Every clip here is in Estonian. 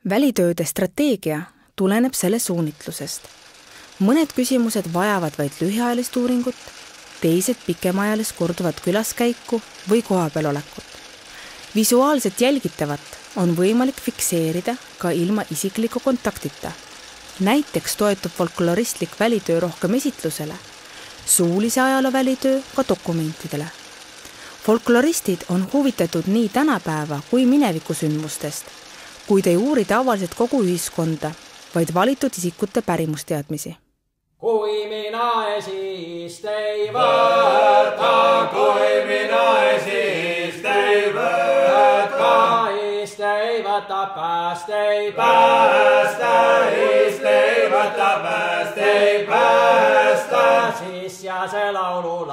Välitööde strateegia tuleneb selle suunitlusest. Mõned küsimused vajavad vaid lühiajalist uuringut, teised pikemaajalist korduvat külaskäiku või kohapeal olekut. Visuaalselt jälgitavat on võimalik fikseerida ka ilma isikliku kontaktita. Näiteks toetub folkloristlik välitöö rohkem esitlusele, suulise ajaloo välitöö ka dokumentidele. Folkloristid on huvitatud nii tänapäeva kui minevikusündmustest, kuid ei uuri tavaliselt kogu ühiskonda, vaid valitud isikute pärimusteadmisi. Kui mina esist ei võta, kui mina esist ei võta, ist ei võta, pääst ei päästa, ist ei võta, pääst ei päästa, siis ja see laulu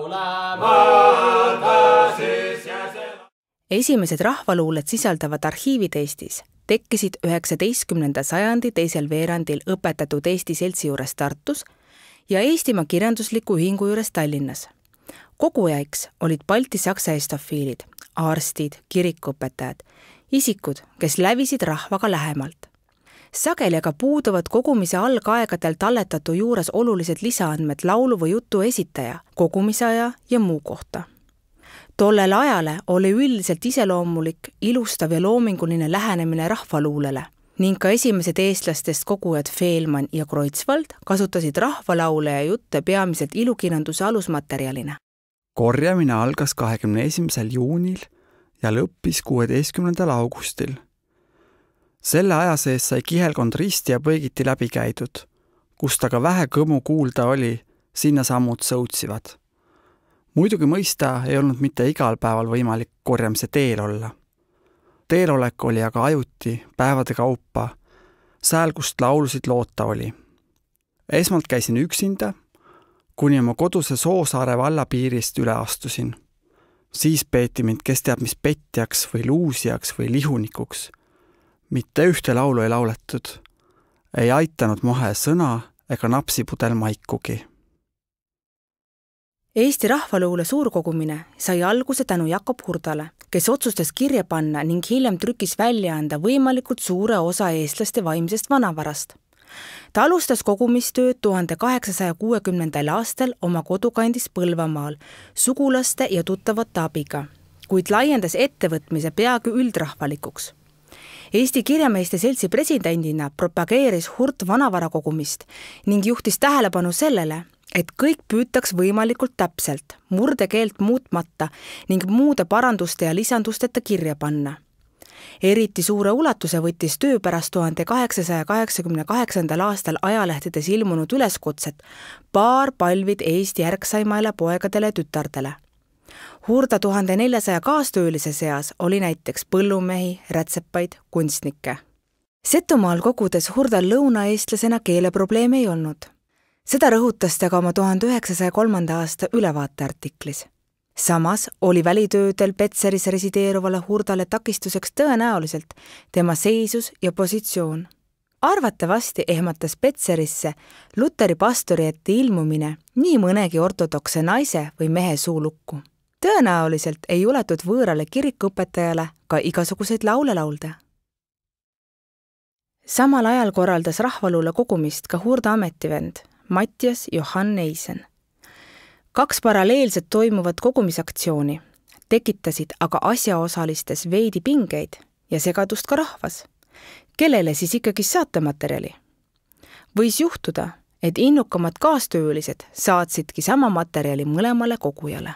laulemata, siis ja see... Esimesed rahvaluuled sisaldavad arhiivid Eestis tekkisid 19. sajandi teisel veerandil õpetatud Eesti seltsi juures Tartus ja Eestimaa kirjandusliku ühingu juures Tallinnas. Kogujaiks olid balti-saksa estofiilid, arstid, kirikuõpetajad, isikud, kes lävisid rahvaga lähemalt. Sageli aga puuduvad kogumise algaegadel talletatu juures olulised lisaandmed laulu või jutu esitaja, kogumisaja ja muu kohta. Tollel ajale oli üldiselt iseloomulik, ilustav ja loominguline lähenemine rahvaluulele ning ka esimesed eestlastest kogujad Feelmann ja Kreutzwald kasutasid rahvalaule ja jutte peamiselt ilukirjanduse alusmaterjalina. Korjamine algas 21. juunil ja lõppis 16. augustil. Selle aja sees sai kihelkond risti ja põigiti läbi käidud, kust aga vähe kõmu kuulda oli, sinna sammud sõutsivad. Muidugi mõista ei olnud mitte igal päeval võimalik korjamise teel olla. Teelolek oli aga ajuti, päevade kaupa, sääl, kust laulusid loota oli. Esmalt käisin üksinda, kuni oma koduse Soosaare valla piirist üle astusin. Siis peeti mind kes teab mis petjaks või luusijaks või lihunikuks. Mitte ühte laulu ei lauletud. Ei aitanud mohe sõna ega napsipudel maikugi. Eesti rahvaluule suurkogumine sai alguse tänu Jakob Hurdale, kes otsustas kirja panna ning hiljem trükis välja anda võimalikult suure osa eestlaste vaimsest vanavarast. Ta alustas kogumistööd 1860. aastal oma kodukandis Põlvamaal sugulaste ja tuttavate abiga, kuid laiendas ettevõtmise peaaegu üldrahvalikuks. Eesti Kirjameeste Seltsi presidendina propageeris Hurt vanavara kogumist ning juhtis tähelepanu sellele, et kõik püütaks võimalikult täpselt, murdekeelt muutmata ning muude paranduste ja lisandusteta kirja panna. Eriti suure ulatuse võttis töö pärast 1888. aastal ajalehtedes ilmunud üleskutset paar palvid Eesti järgsaimaile poegadele ja tütardele. Hurda 1400 kaastöölise seas oli näiteks põllumehi, rätsepaid, kunstnikke. Setomaal kogudes Hurdal lõunaeestlasena keeleprobleeme ei olnud. Seda rõhutas ta ka oma 1903. aasta ülevaateartiklis. Samas oli välitöödel Petseris resideeruvale Hurdale takistuseks tõenäoliselt tema seisus ja positsioon. Arvatavasti ehmatas Petserisse Luteri pastori ette ilmumine nii mõnegi ortodokse naise või mehe suulukku. Tõenäoliselt ei juletud võõrale kirikuõpetajale ka igasuguseid laule laulda. Samal ajal korraldas rahvaluule kogumist ka Hurda ametivend Mattias Johann Neisen. 2 paralleelselt toimuvat kogumisaktsiooni tekitasid aga asjaosalistes veidi pingeid ja segadust ka rahvas. Kellele siis ikkagi saatematerjali? Võis juhtuda, et innukamad kaastöölised saatsidki sama materjali mõlemale kogujale.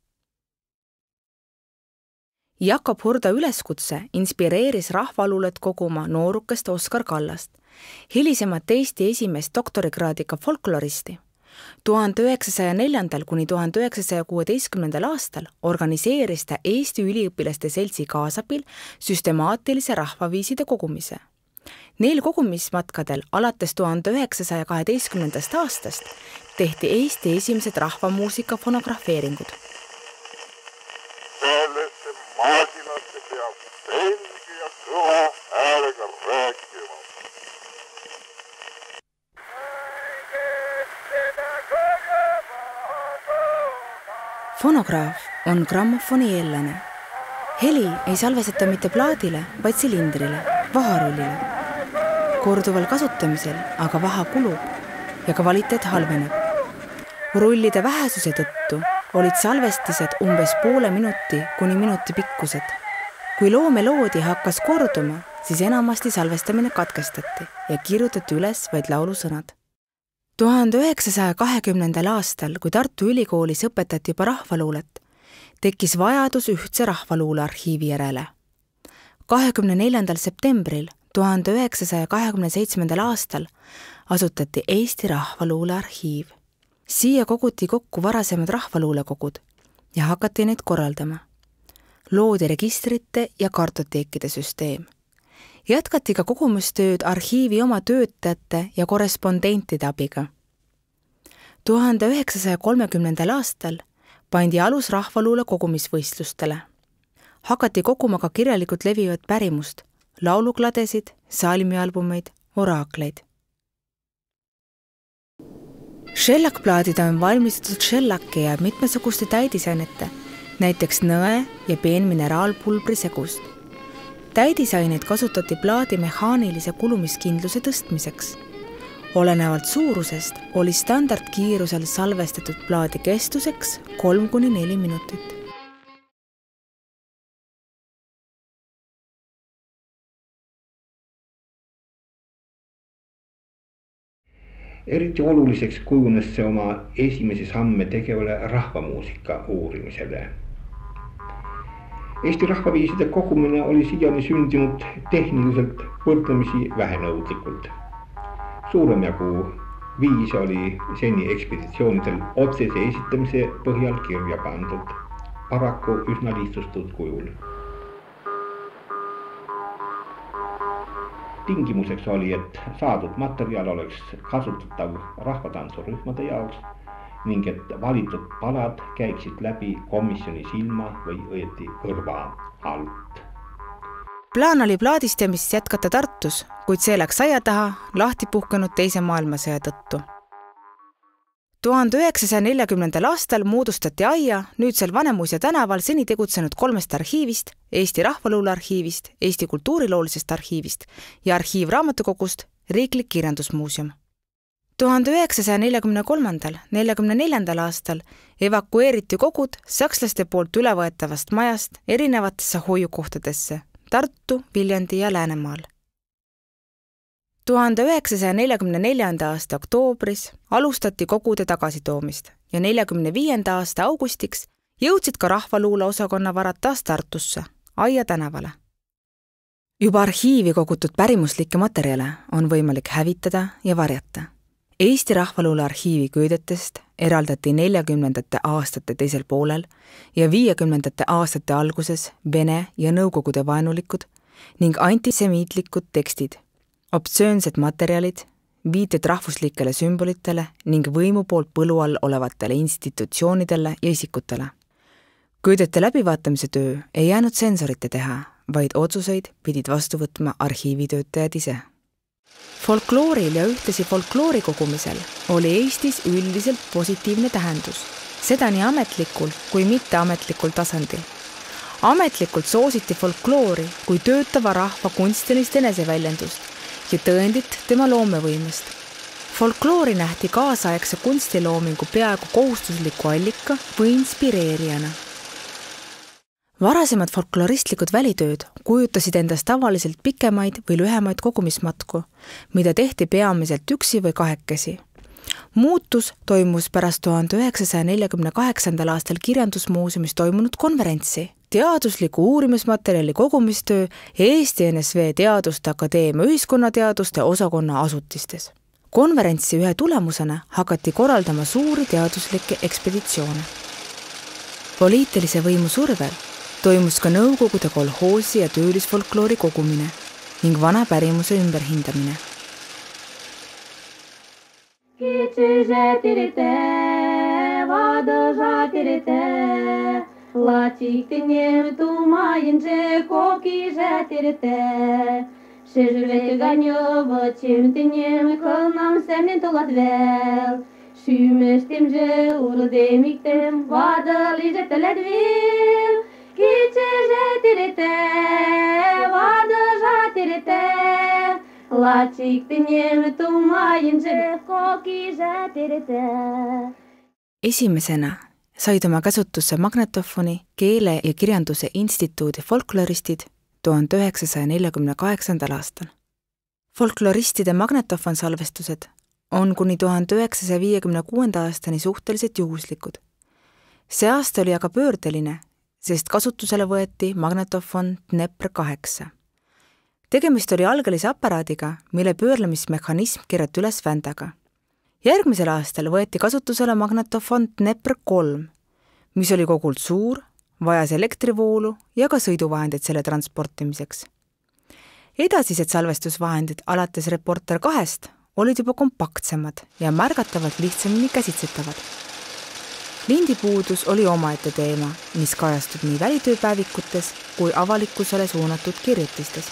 Jakob Hurda üleskutse inspireeris rahvaluulet koguma noorukest Oskar Kallast, hilisemat Eesti esimest doktorikraadiga folkloristi. 1904. kuni 1916. aastal organiseeris ta Eesti üliõpilaste seltsi kaasabil süstemaatilise rahvaviiside kogumise. Neil kogumismatkadel alates 1912. aastast tehti Eesti esimesed rahvamuusika fonografeeringud. Sellesse maasinasse peab selge ja kõva häälega rääkima. Fonograaf on grammofoni eellane. Heli ei salvestata mitte plaadile, vaid silindrile. vaharullile. Korduval kasutamisel aga vaha kulub ja kvaliteet halveneb. Rullide vähesuse tõttu olid salvestised umbes poole minuti kuni minuti pikkused. Kui loomeloodi hakkas korduma, siis enamasti salvestamine katkestati ja kirjutati üles vaid laulusõnad. 1920. aastal, kui Tartu Ülikoolis õpetati juba rahvaluulet, tekkis vajadus ühtse rahvaluule arhiivi järele. 24. septembril 1927. aastal asutati Eesti Rahvaluule arhiiv. Siia koguti kokku varasemad rahvaluulekogud ja hakati neid korraldama. Loodi registrite ja kartoteekide süsteem. Jätkati ka kogumistööd arhiivi oma töötajate ja korrespondentide abiga. 1930. aastal pandi alus rahvaluule kogumisvõistlustele. Hakati koguma ka kirjalikult levivat pärimust, laulukladesid, salmialbumeid, oraakleid. Shellakplaadid on valmistatud shellaki ja mitmesuguste täidisainete, näiteks nõe ja peenmineraalpulbri segust. Täidisaineid kasutati plaadi mehaanilise kulumiskindluse tõstmiseks. Olenevalt suurusest oli standardkiirusel salvestatud plaadi kestuseks 3–4 minutit. Eriti oluliseks kujunes see oma esimesi samme tegevale rahvamuusika uurimisele. Eesti rahvaviiside kogumine oli siiani sündinud tehniliselt võrdlemisi vähenõudlikult. Suurem jagu viise oli seni ekspeditsioonidel otsese esitamise põhjal kirja pandud, paraku üsna lihtsustatud kujul. Tingimuseks oli, et saadud materjal oleks kasutatav rahvatantsurühmade jaoks ning et valitud palad käiksid läbi komisjoni silma või õieti kõrva alt. Plaan oli plaadistamist jätkata Tartus, kuid see läks aia taha lahti puhkenud teise maailmasõja tõttu. 1940. aastal moodustati aia nüüdsel Vanemuise tänaval seni tegutsenud 3 arhiivist, Eesti Rahvaluule arhiivist, Eesti Kultuuriloolisest arhiivist ja arhiivraamatukogust Riiklik Kirjandusmuuseum. 1943–44. aastal evakueeriti kogud sakslaste poolt ülevõetavast majast erinevatesse hoiukohtadesse Tartu, Viljandi ja Läänemaal. 1944. aasta oktoobris alustati kogude tagasitoomist ja 1945. aasta augustiks jõudsid ka rahvaluule osakonna varad taas Tartusse, Aia tänavale. Juba arhiivi kogutud pärimuslikke materjale on võimalik hävitada ja varjata. Eesti Rahvaluule arhiivi köidetest eraldati 40. aastate teisel poolel ja 50. aastate alguses Vene ja Nõukogude vaenulikud ning antisemiitlikud tekstid, obtsöönsed materjalid, viited rahvuslikele sümbolitele ning võimu poolt põlu all olevatele institutsioonidele ja isikutele. Köidete läbivaatamise töö ei jäänud sensorite teha, vaid otsuseid pidid vastu võtma arhiivitöötajad ise. Folklooril ja ühtlasi folkloori kogumisel oli Eestis üldiselt positiivne tähendus, seda nii ametlikul kui mitteametlikul tasandil. Ametlikult soositi folkloori kui töötava rahva kunstilist eneseväljendust ja tõendit tema loomevõimest. Folkloori nähti kaasaegse kunstiloomingu peaaegu kohustusliku allika või inspireerijana. Varasemad folkloristlikud välitööd kujutasid endast tavaliselt pikemaid või lühemaid kogumismatku, mida tehti peamiselt üksi või kahekesi. Muutus toimus pärast 1948. aastal Kirjandusmuuseumis toimunud konverentsi, teadusliku uurimismaterjali kogumistöö Eesti NSV Teaduste Akadeemia ühiskonnateaduste osakonna asutistes. Konverentsi ühe tulemusena hakati korraldama suuri teaduslikke ekspeditsioone. Poliitilise võimu survel toimus ka Nõukogude kolhoosi ja töölisfolkloori kogumine ning vana pärimuse ümberhindamine. Kice jetirite, vadă jatirite, Esimesena said oma käsutusse magnetofoni Keele- ja Kirjanduse Instituudi folkloristid 1948. aastal. Folkloristide magnetofon-salvestused on kuni 1956. aastani suhteliselt juhuslikud. See aasta oli aga pöördeline, sest kasutusele võeti magnetofon Dnepr 8. Tegemist oli algelise aparaadiga, mille pöörlemismehhanism keerati üles vändaga. Järgmisel aastal võeti kasutusele magnetofon Dnepr 3, mis oli kogult suur, vajas elektrivoolu ja ka sõiduvahendid selle transportimiseks. Edasised salvestusvahendid alates Reporter 2 olid juba kompaktsemad ja märgatavalt lihtsamini käsitsetavad. Lindipuudus oli omaette teema, mis kajastub nii välitööpäevikutes kui avalikkusele suunatud kirjutistes.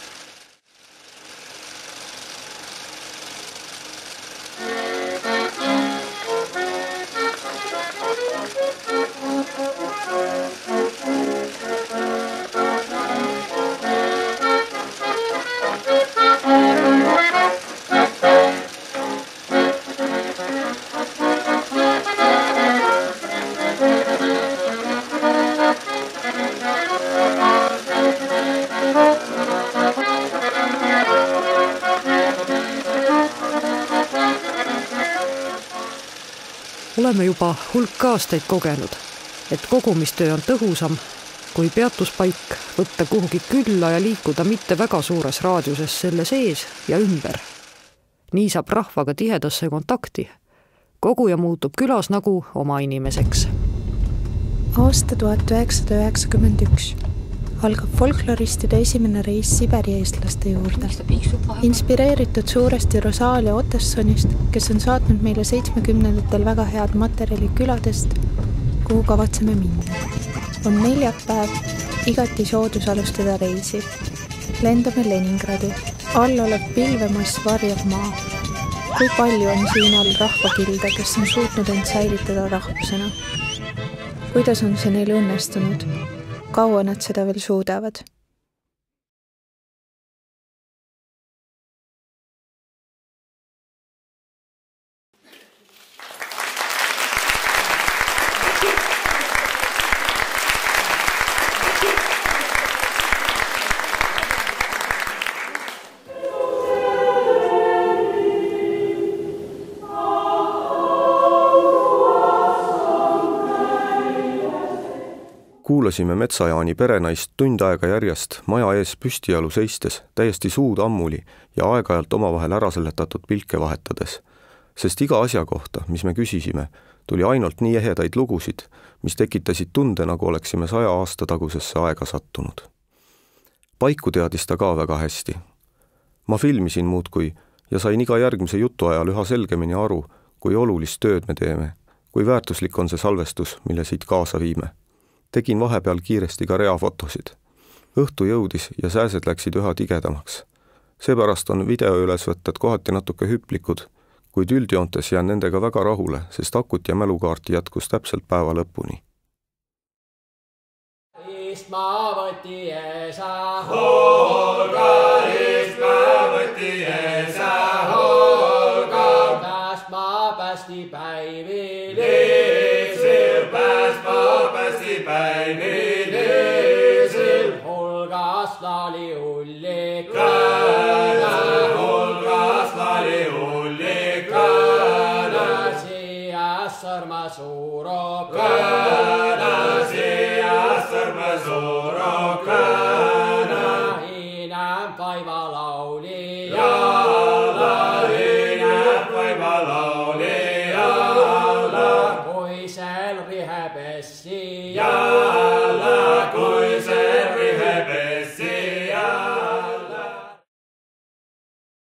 Oleme juba hulk aastaid kogenud, et kogumistöö on tõhusam, kui peatuspaik võtta kuhugi külla ja liikuda mitte väga suures raadiuses selle sees ja ümber. Nii saab rahvaga tihedasse kontakti. Koguja muutub külas nagu oma inimeseks. Aasta 1991 algab folkloristide esimene reis Siberi eestlaste juurde. Inspireeritud suuresti Rosalia Ottessonist, kes on saatnud meile 70-ndatel väga head materjali küladest, kuhu kavatseme minna. On neljapäev, igati soodus alustada reisi. Lendame Leningradi. All olev pilvemass varjab maa. Kui palju on siin all rahvakilde, kes on suutnud end säilitada rahvusena? Kuidas on see neil õnnestunud? Kaua nad seda veel suudavad? Kuulasime Metsajaani perenaist tund aega järjest maja ees püstijalu seistes, täiesti suud ammuli ja aeg-ajalt omavahel ära seletatud pilke vahetades. Sest iga asja kohta, mis me küsisime, tuli ainult nii ehedaid lugusid, mis tekitasid tunde, nagu oleksime 100 aasta tagusesse aega sattunud. Paiku teadis ta ka väga hästi. Ma filmisin muudkui ja sain iga järgmise jutu ajal üha selgemini aru, kui olulist tööd me teeme, kui väärtuslik on see salvestus, mille siit kaasa viime. Tegin vahepeal kiiresti ka reafotosid. Õhtu jõudis ja sääsed läksid üha tigedamaks. Seepärast on videoülesvõtted kohati natuke hüplikud, kuid üldjoontes jään nendega väga rahule, sest akut ja mälukaarti jätkus täpselt päeva lõpuni. Istma võti eesa holga, istma võti eesa holga, päästma päästi päivi liisil, päästma päästi päivi liisil, holgas lali ullikana, holgas lali ullikana, siia sõrma suurokana, siia sõrma suurokana.